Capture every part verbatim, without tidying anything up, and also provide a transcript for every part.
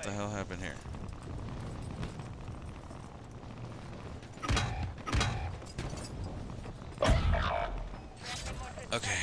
the hell happened here? Okay.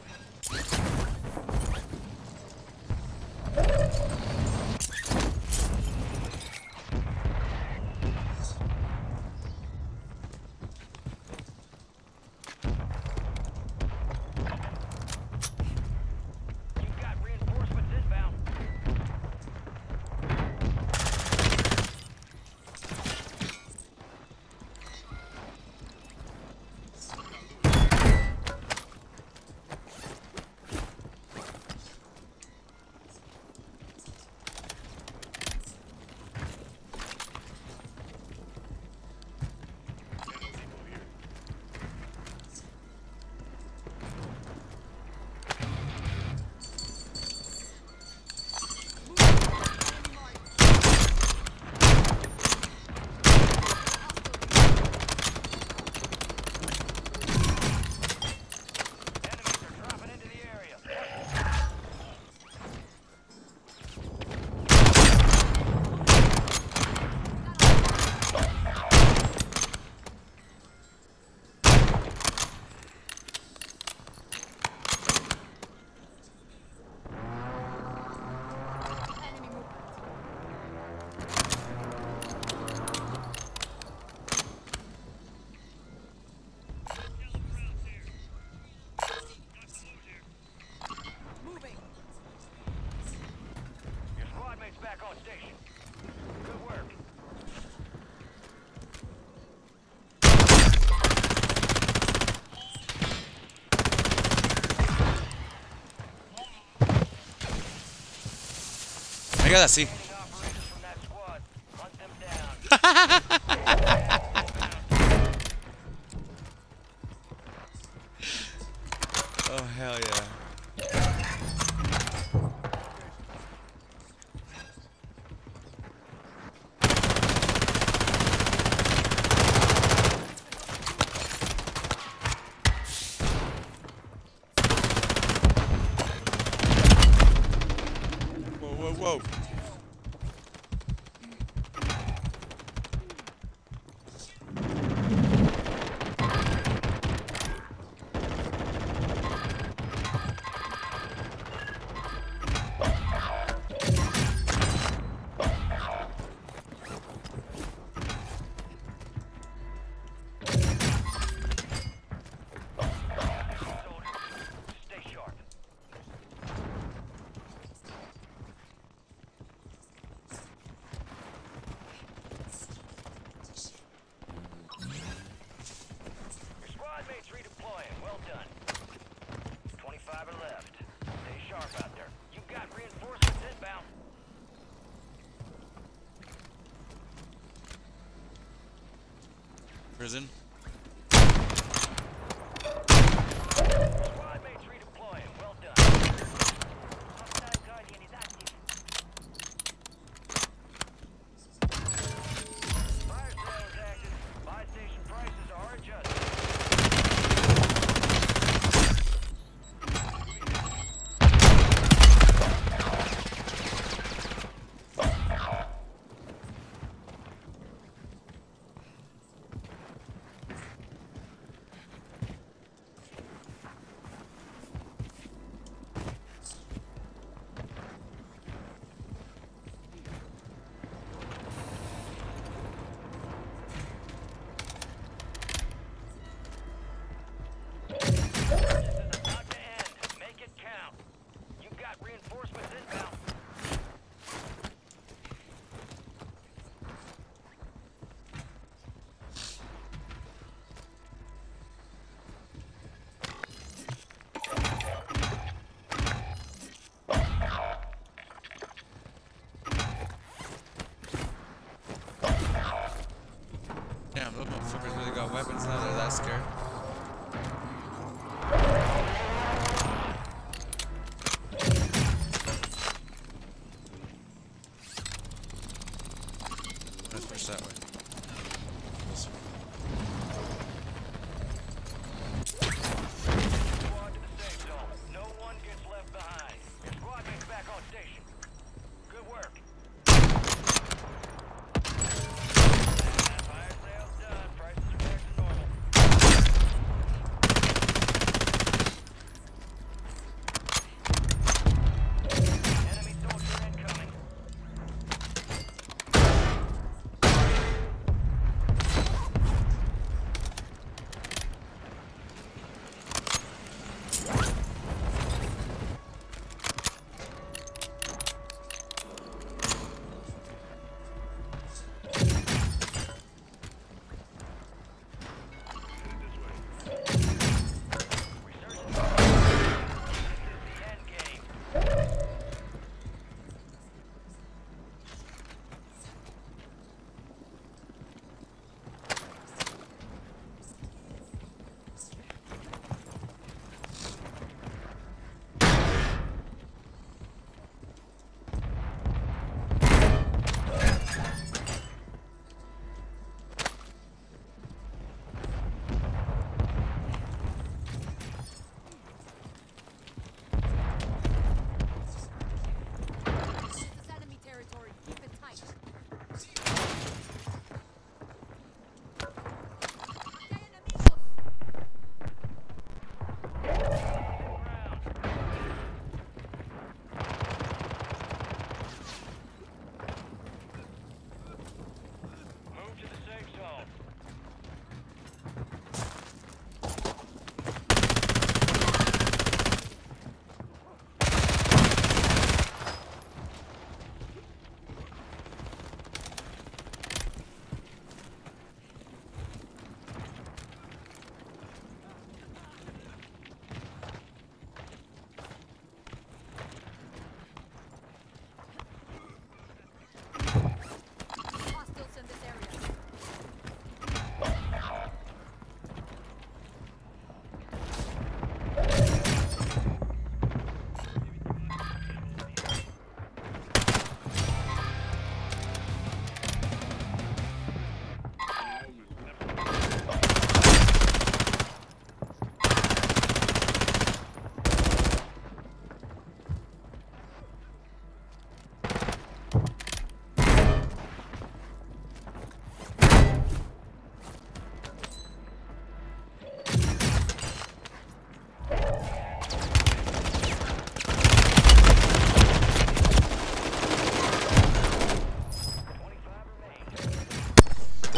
I got that, see. Oh, hell yeah. Whoa, whoa, whoa. Prison. Squad mates redeploying. Well done. Hostile Guardian is active. Fire sale is active. Buy station prices are adjusted. Damn, those motherfuckers really got weapons now. They're that scared. Let's push that way. This way. Squad to the safe zone. No one gets left behind. Your squad mates back on station. Good work.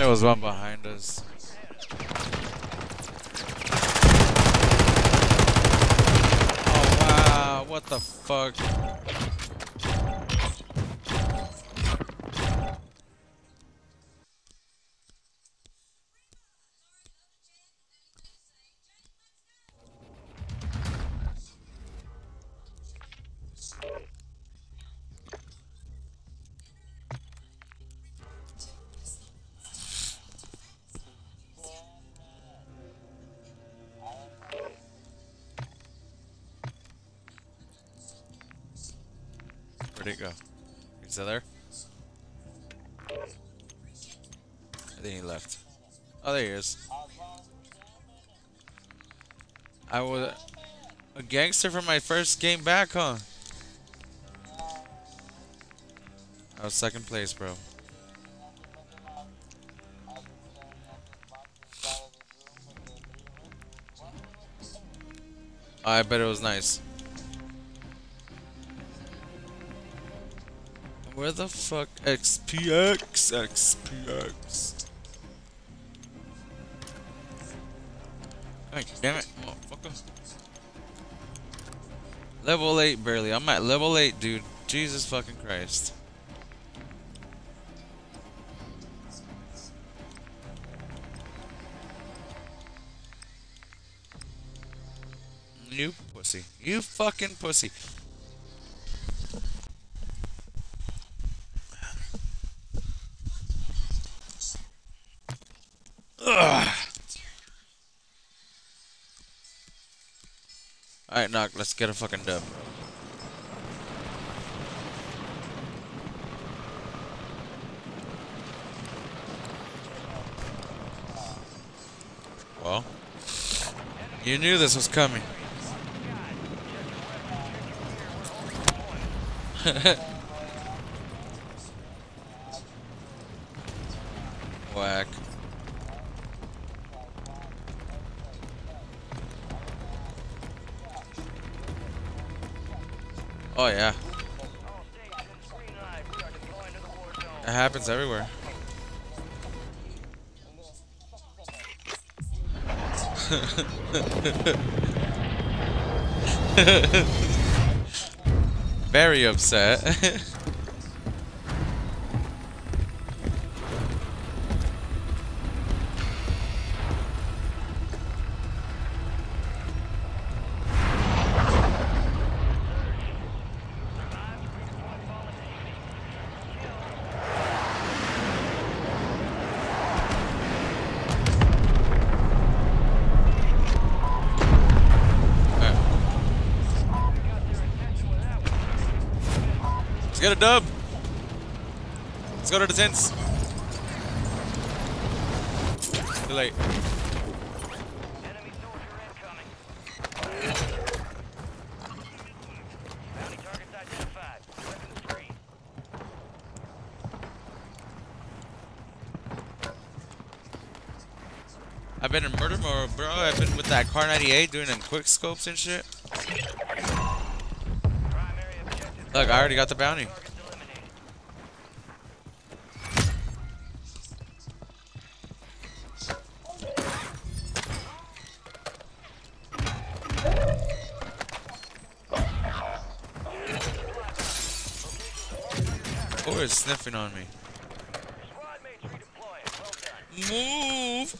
There was one behind us. Oh wow, what the fuck? Where'd it go? He's still there? I think he left. Oh, there he is. I was a gangster from my first game back, huh? I was second place, bro. I bet it was nice. Where the fuck X P X? X P X. God damn it, motherfucker. Level eight barely. I'm at level eight, dude. Jesus fucking Christ. You pussy. You fucking pussy. Ugh. Alright, knock. Let's get a fucking dub. Well, you knew this was coming. Whack. Oh yeah. It happens everywhere. Very upset. Let's get a dub. Let's go to the tents. Too late. Enemy soldier incoming. Bounty targets identified. Weapons free. I've been in murder mode, bro. I've been with that Car ninety-eight doing them quick scopes and shit. Look, I already got the bounty. Who is sniffing on me? Move!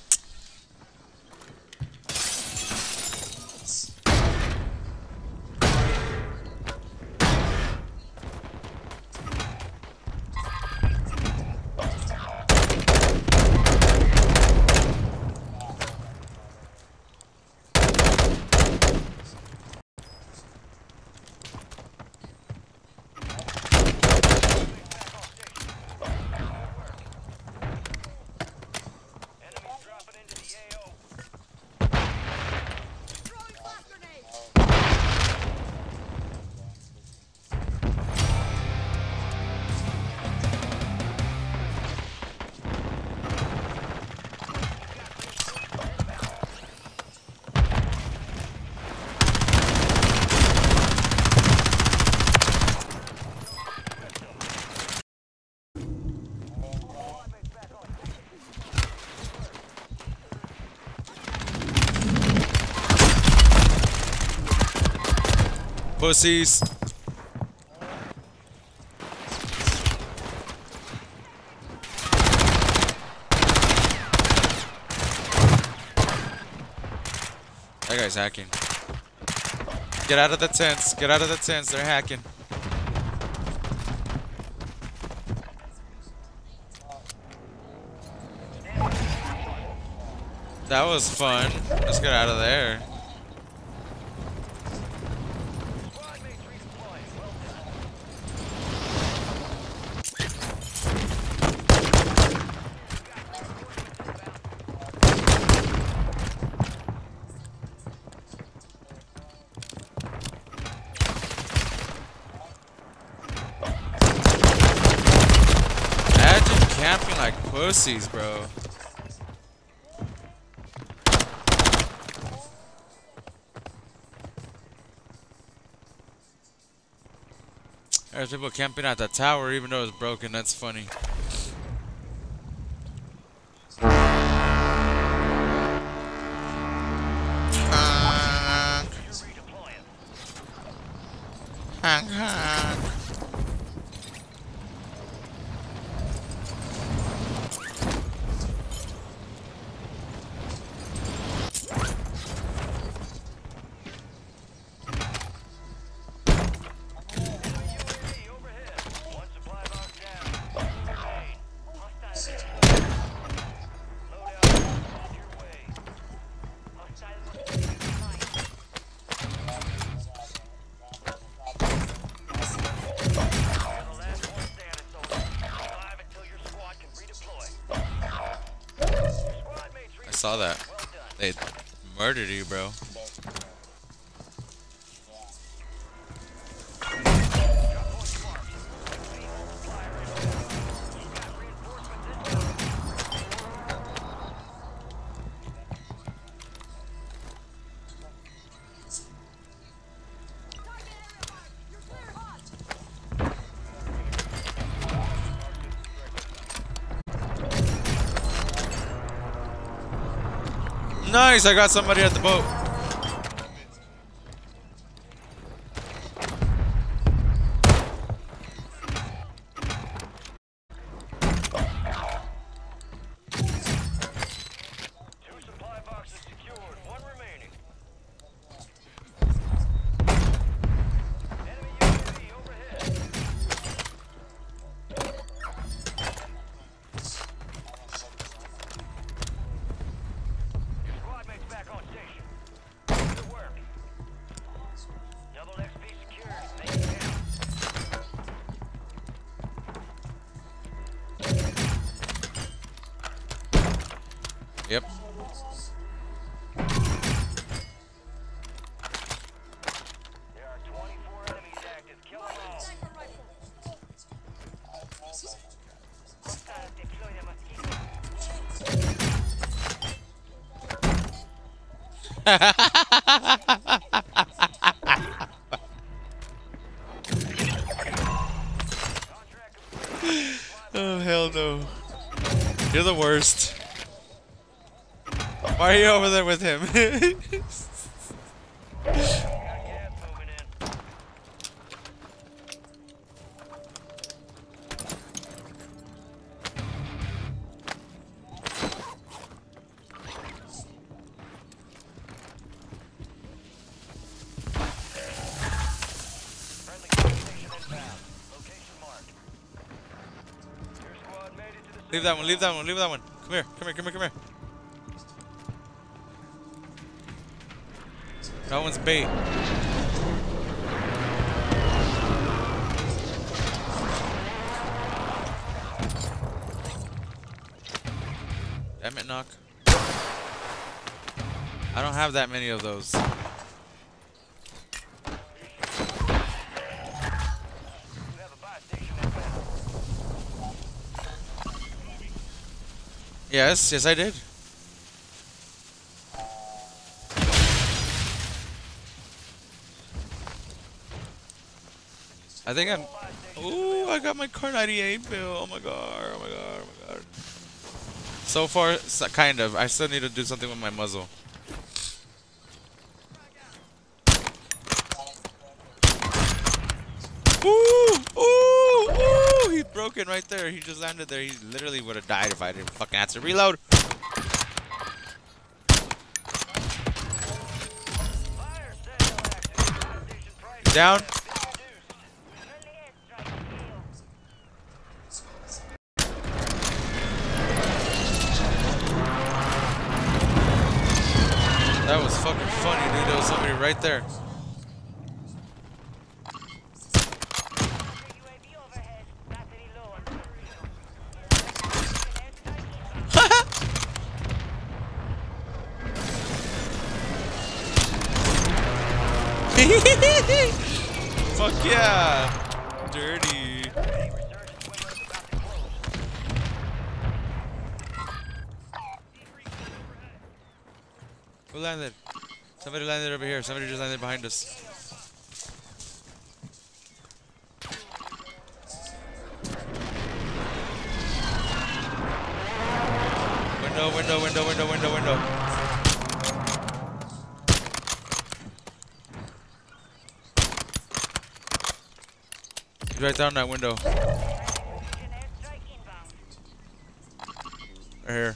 Pussies. That guy's hacking. Get out of the tents. Get out of the tents. They're hacking. That was fun. Let's get out of there. Imagine camping like pussies, bro. There's people camping at the tower even though it's broken. That's funny. Honk, honk. I saw that. They murdered you, bro. Nice, I got somebody at the boat. Two supply boxes secured, one remaining. Enemy U A V overhead. Your squad mates back on station. Good work. Double X P secured. Make it count. Yep. There are twenty-four enemies active. Kill them all. Hostiles deploy the mosquito. Oh, hell no. You're the worst. Why are you over there with him? Got gas moving in. Friendly gas station inbound. Location marked. Your squad made it to the Leave that one, leave that one, leave that one. Come here, come here, come here, come here. That one's bait. Damn it, knock. I don't have that many of those. You have a buy station inbound. Yes, yes I did. I think I'm... Ooh, I got my Car ninety-eight bill. Oh my god, oh my god, oh my god. So far, so, kind of. I still need to do something with my muzzle. broken right there. He just landed there. He literally would have died if I didn't fucking have to reload. Down. That was fucking funny, dude. There was somebody right there. Fuck yeah! Dirty. Who landed? Somebody landed over here. Somebody just landed behind us. Window, window, window, window, window, window. He's right down that window. Right here.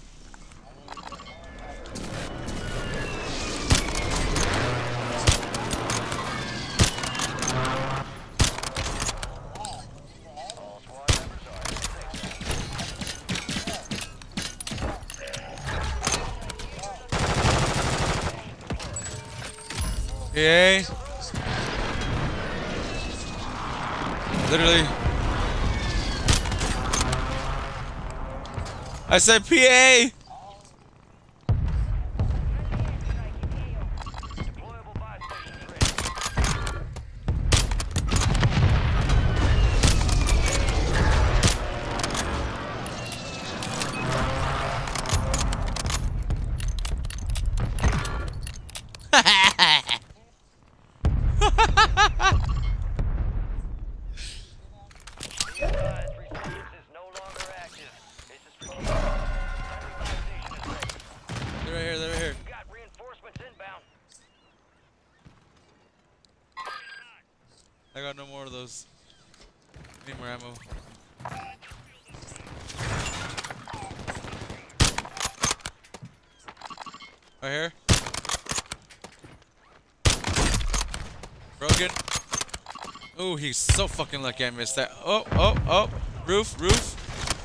Yay. Literally. I said P A. I got no more of those. Need more ammo. Right here. Broken. Oh, he's so fucking lucky I missed that. Oh, oh, oh. Roof, roof.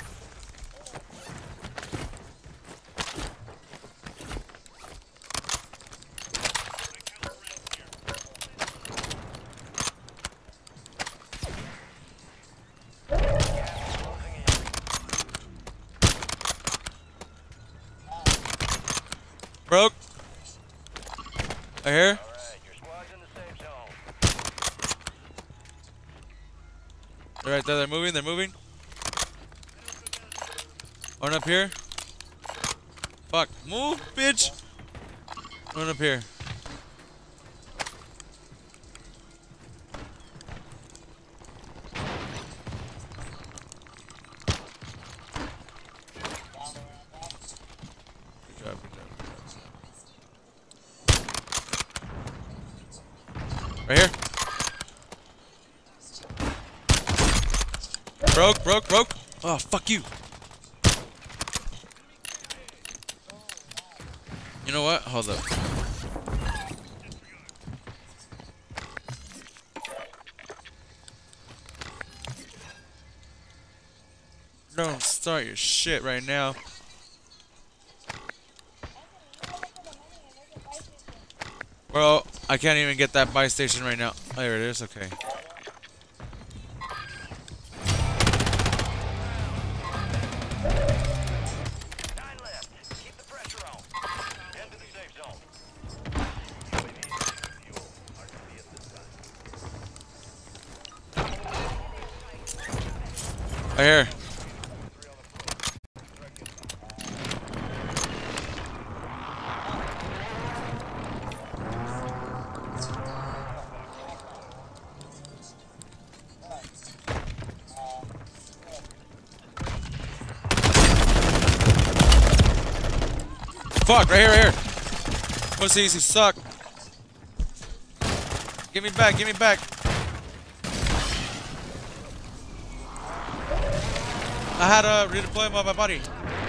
Broke. Right here. Alright, your squad's in the safe zone. They're right there. They're moving. They're moving. One up here. Fuck. Move, bitch. One up here. Good job, good job, good job. Right here. Broke, broke, broke. Oh, fuck you. You know what? Hold up. Don't start your shit right now. Bro, I can't even get that buy station right now. Oh, there it is. Okay. Nine left. Keep the pressure on. Get to the safe zone. Right here. Fuck, right here, right here. Pussies, you suck. Give me back, give me back. I had to redeploy him on my body.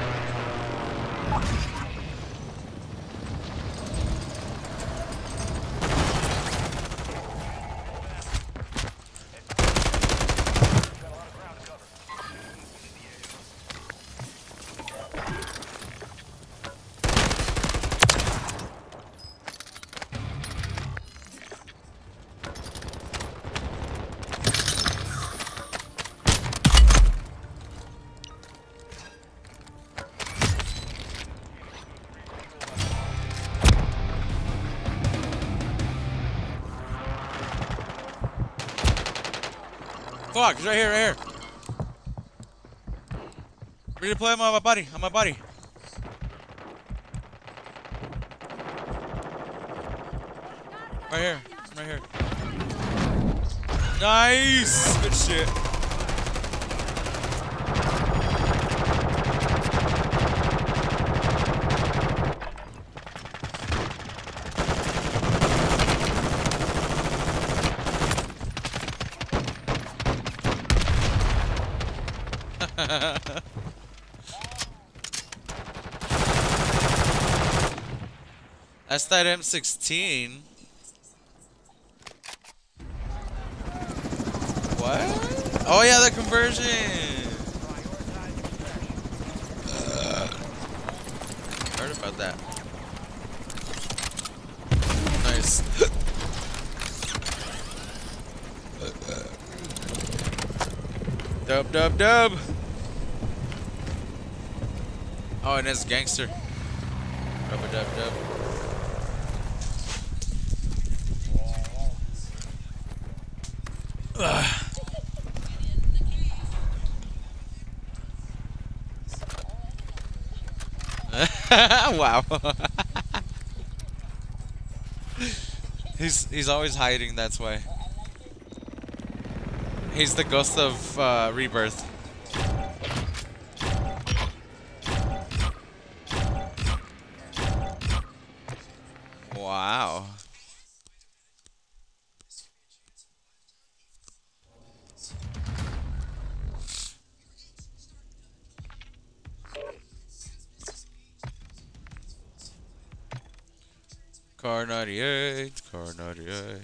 Fuck, he's right here, right here. Redeploy him on my body, on my body. Right here, right here. Nice! Good shit. That's that M sixteen. What? Oh yeah, the conversion. Uh, heard about that. Nice. Dub, dub, dub. Oh, and it's gangster. Dub, dub, dub. Wow. he's he's always hiding, that's why. He's the ghost of uh, Rebirth. Wow. Car ninety-eight, car ninety-eight.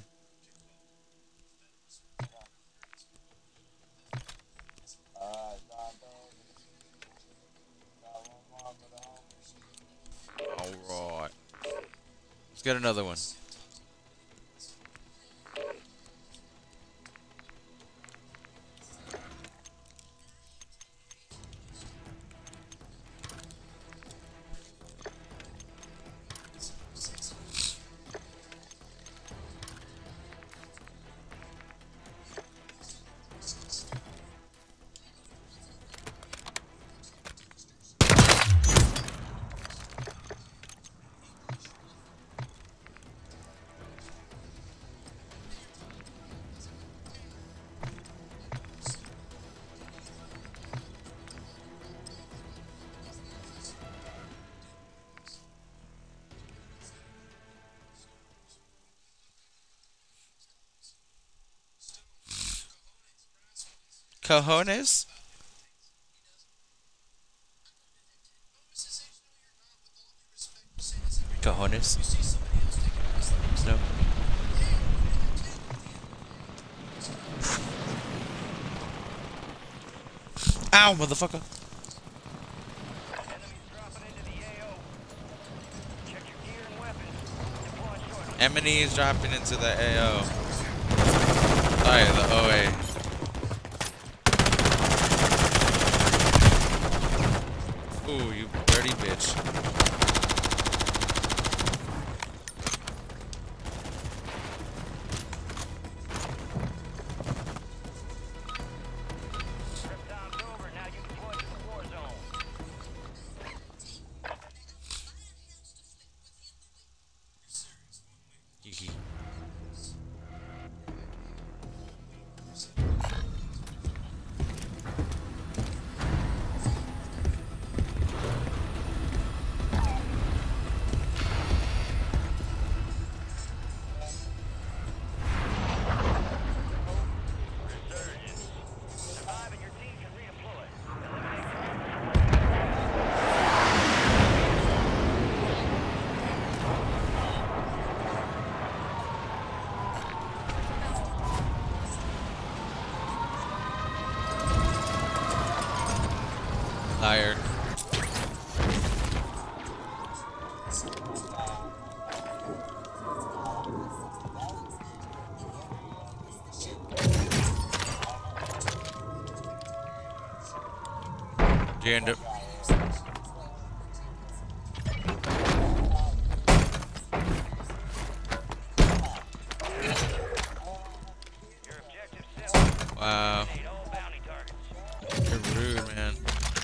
Alright. Let's get another one. Cojones? Cojones? No. Ow, motherfucker. Emily is dropping into the A O. Sorry, the O A. Ooh, you dirty bitch. Liar. You end up. Your objective simple. Wow. Eliminate all bounty targets. You're rude, man.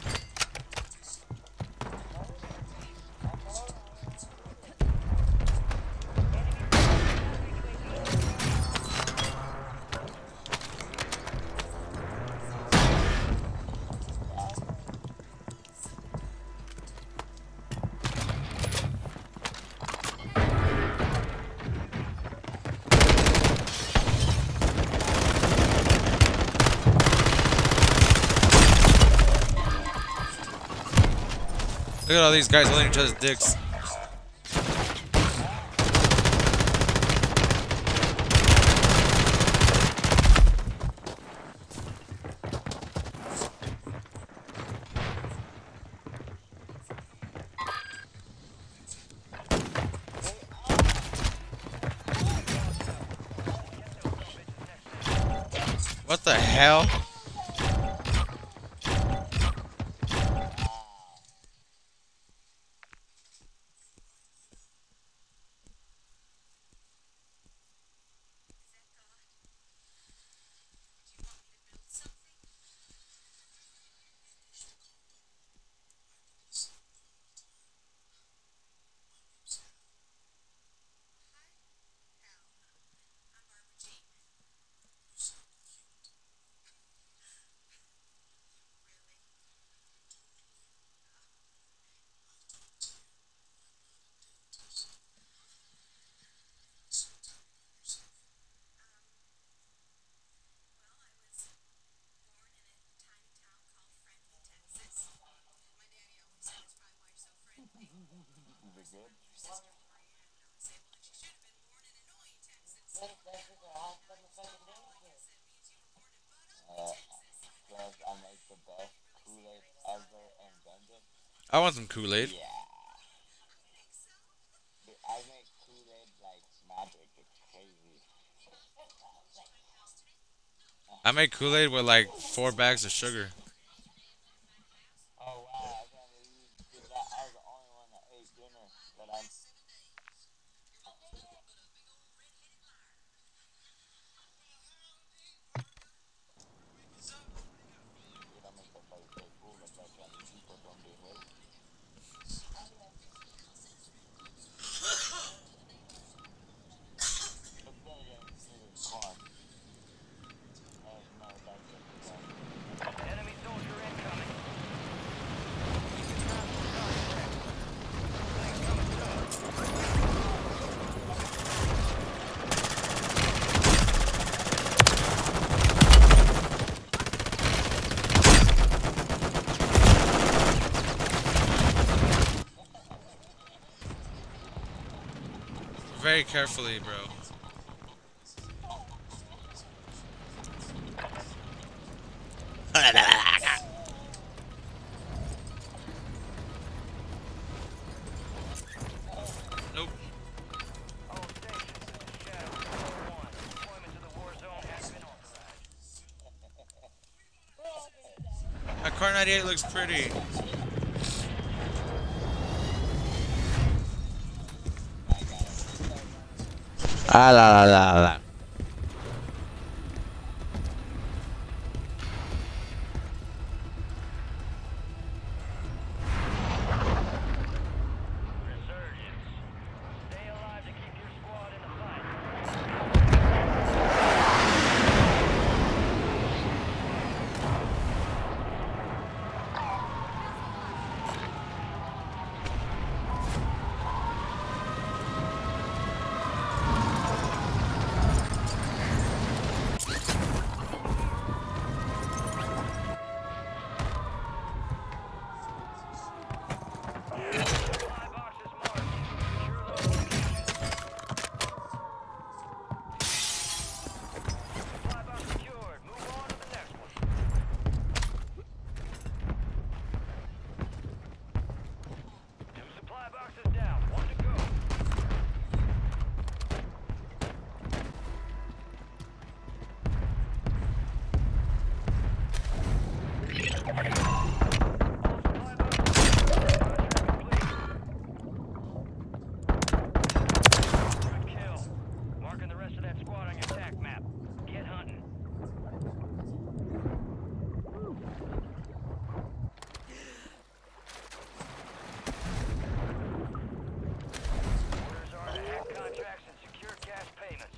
Look at all these guys holding each other's dicks. What the hell? I want some Kool-Aid. Yeah. I make Kool-Aid like magic. It's crazy. I make Kool-Aid with like four bags of sugar. Oh wow, I can't believe you did that. I was the only one that ate dinner, but I'm. Did I make that place so cool that that's why the people don't do it? But then again, it's corn. There's no doubt that it's corn. Enemy soldier incoming. Keep your transport contract. Things coming soon. Very carefully, bro. Nope. All stations, this is Shadow four one. Deployment to the war zone has been authorized. My Car ninety-eight looks pretty. Ah la la la la. Resurgence. Stay alive to keep your squad in the fight. Good kill. Marking the rest of that squad on your attack map. Get hunting. Orders are to hack contracts and secure cash payments.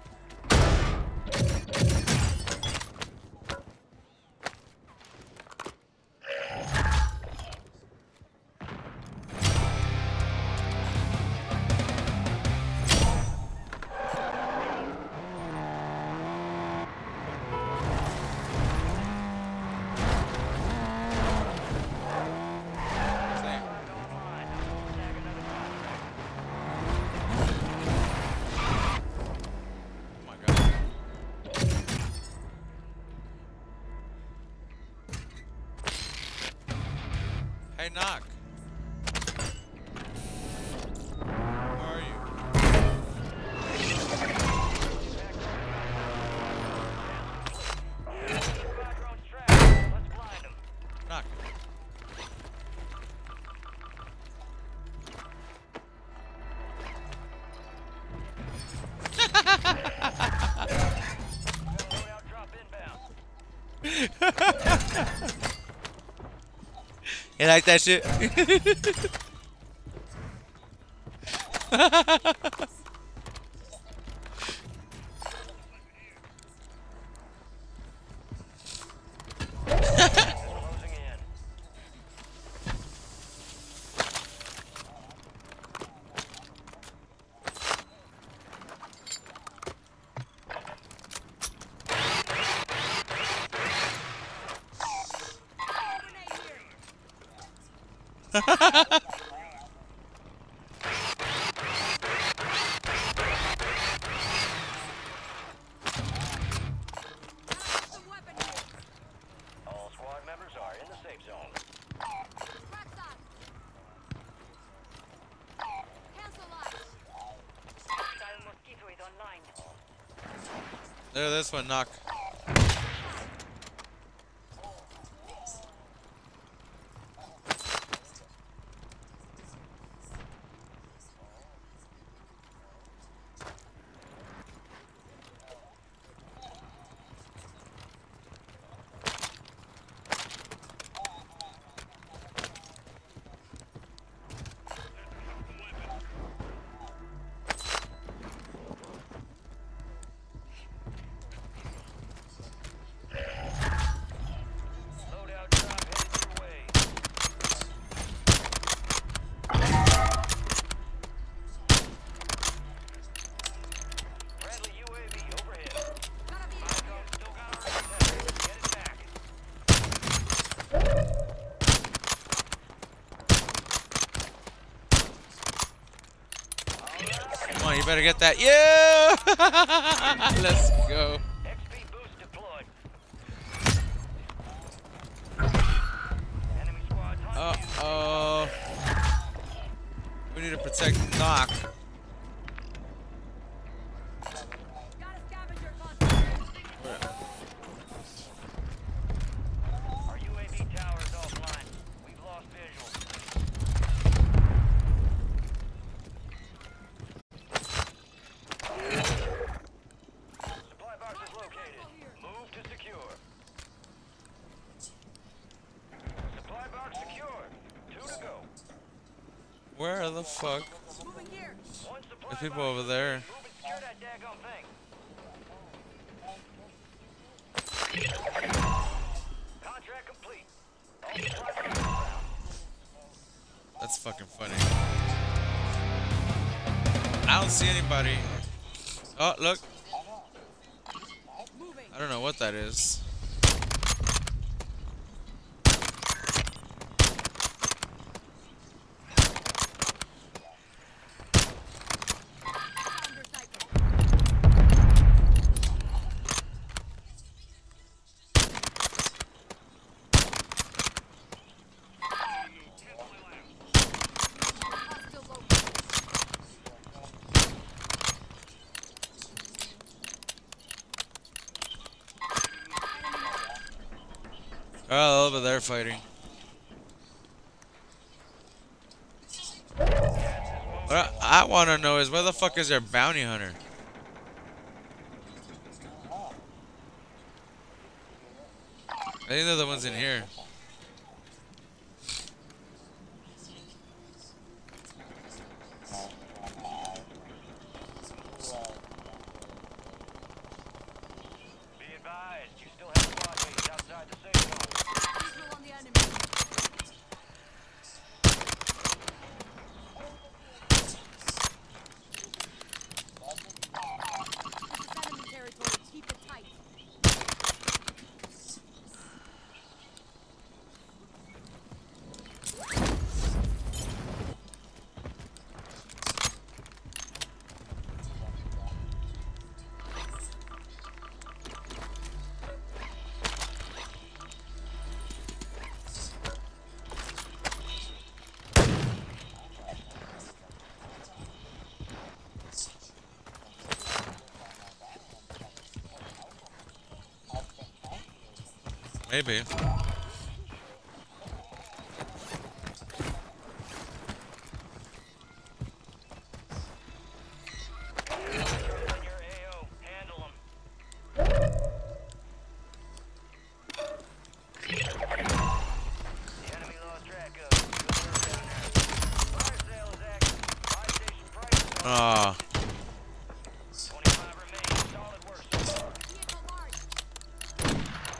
Same. Online. Snag another contract. Oh my god. Hey, knock. Where are you? Background track. Let's blind them. Knock. Loadout drop inbound. You like that shit? Closing in. All squad members are in the safe zone. Mosquito is online. There, this one, knock. Loadout drop headed your way. Friendly U A V overhead. Micro still got our antenna. Get it back. Come on, you better get that. Yeah! Let's go. X P boost deployed. Enemy squad hunting you. Uh-oh. We need to protect knock. Our U A V tower is offline. We've lost visual. Supply box is located. Move to secure. Supply box secured. Two to go. Where the fuck? One supply There's people box. over there. Move and secure that daggone thing. Contract complete. All supply boxes found. That's fucking funny. I don't see anybody. Oh, look. I don't know what that is. over there fighting. What I, I want to know is where the fuck is their bounty hunter? I think they're the ones in here. Be advised, you still have squad mates outside the safe zone. Visual on the enemy. This is enemy territory. Keep it tight. Maybe. In your A O, handle 'em. The enemy lost track of. Good work down there. Fire sale is active. Buy station price is on. Ah. twenty-five remain. Solid work so far. Vehicle marked.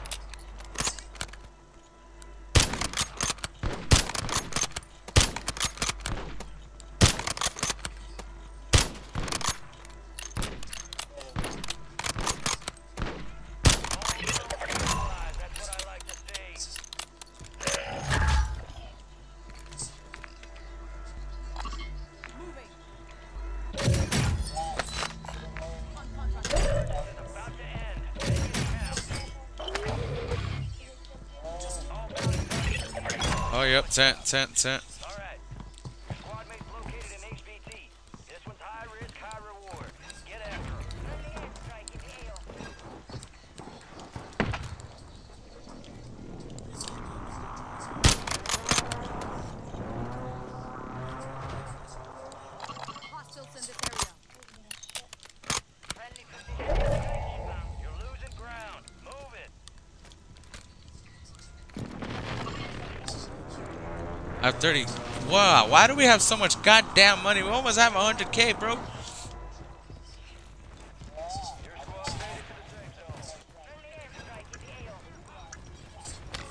That's what I like to see. Moving. On contract. It's about to end. Make it count. All bounty. Oh, yep. Tent, tent, tent. All right. Your squad mate's located in H V T. This one's high risk, high reward. Get after him. Friendly airstrike in A O. Hostiles in this area. Friendly precision airstrike inbound. You're losing ground. Move it. I have thirty. Wow, why do we have so much goddamn money? We almost have one hundred K, bro. Your squad made it to the safe zone. Friendly airstrike in A O.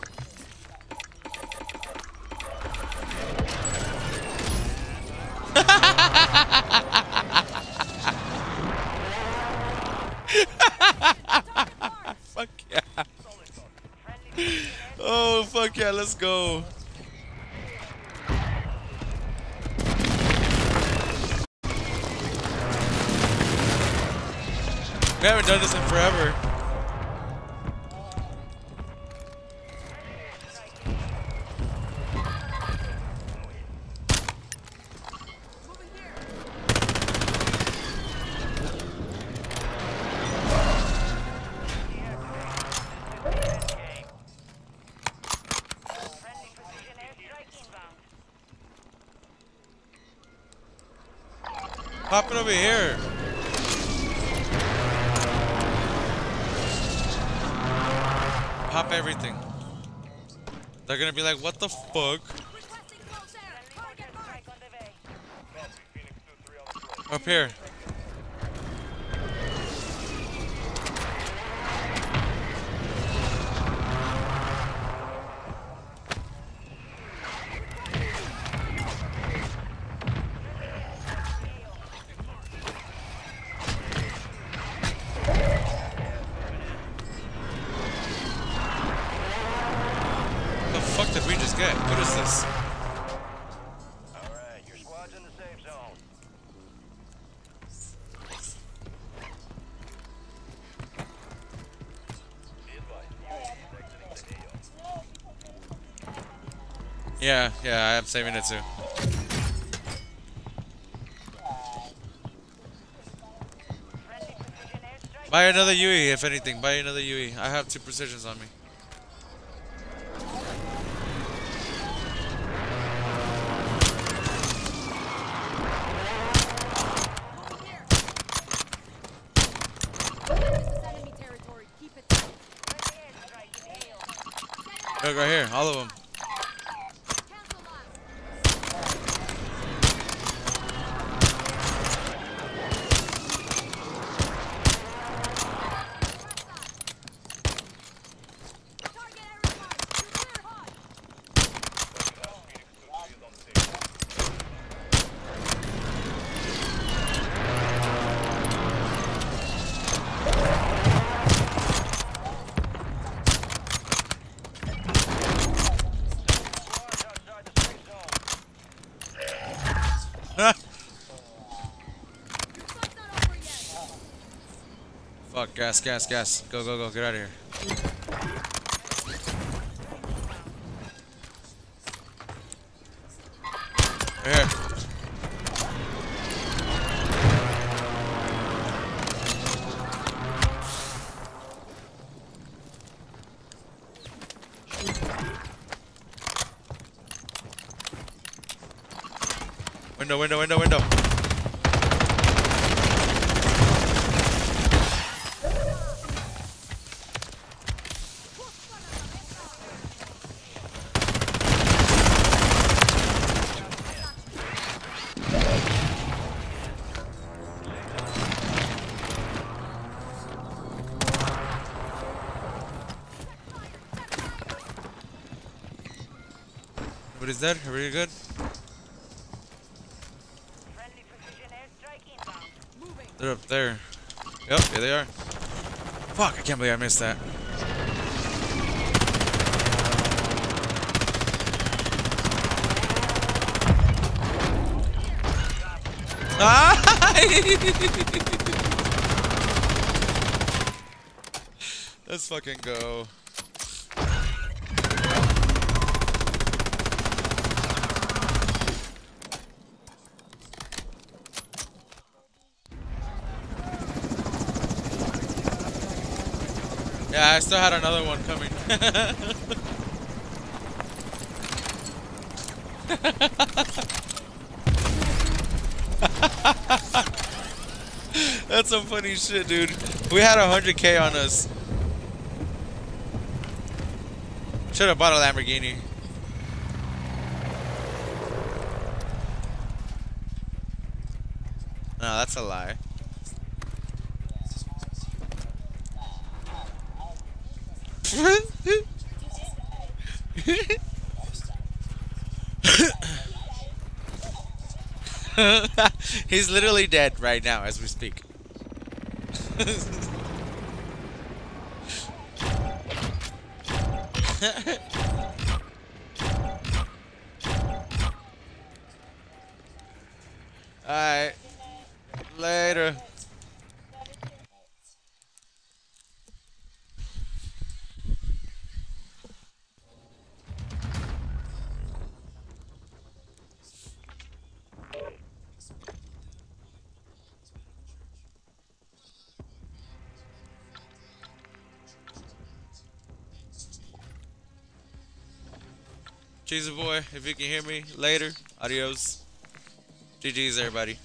Fuck yeah. Friendly precision Oh, fuck yeah, let's go. We haven't done this in forever. Moving here. game. Friendly precision airstrike inbound. Pop it over here. Pop everything. They're gonna be like, what the fuck? Requesting close air. Target marked. On the way. Copy, Phoenix two three on the floor. Up here. What the fuck did we just get? What is this? All right, your squad's in the safe zone. Be advised, U A V is exiting the A O. Yeah, yeah, I'm saving it too. Friendly precision airstrike. Buy another U E if anything. Buy another U E. I have two precisions on me. Look right here, all of them. Cancel last. Target area marked. You're clear hot. Squads outside the safe zone. Your fight's not over yet. Fuck, gas, gas, gas. Go, go, go, get out of here. Right here. Window, window, window, window. Everybody's dead? Everybody good? Friendly precision airstrike inbound. Moving. They're up there. Yep, here they are. Fuck, I can't believe I missed that. Ah! Let's fucking go. Yeah, I still had another one coming. That's some funny shit, dude. We had one hundred K on us. Should have bought a Lamborghini. No, that's a lie. He's literally dead right now as we speak. Alright. Later. Cheesy boy, if you can hear me, later. Adios. G G's, everybody.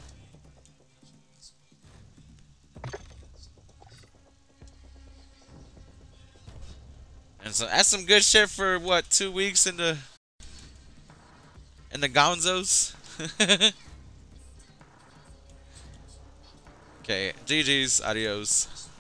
And so that's some good shit for what, two weeks in the in the Gonzos. Okay, G G's, adios.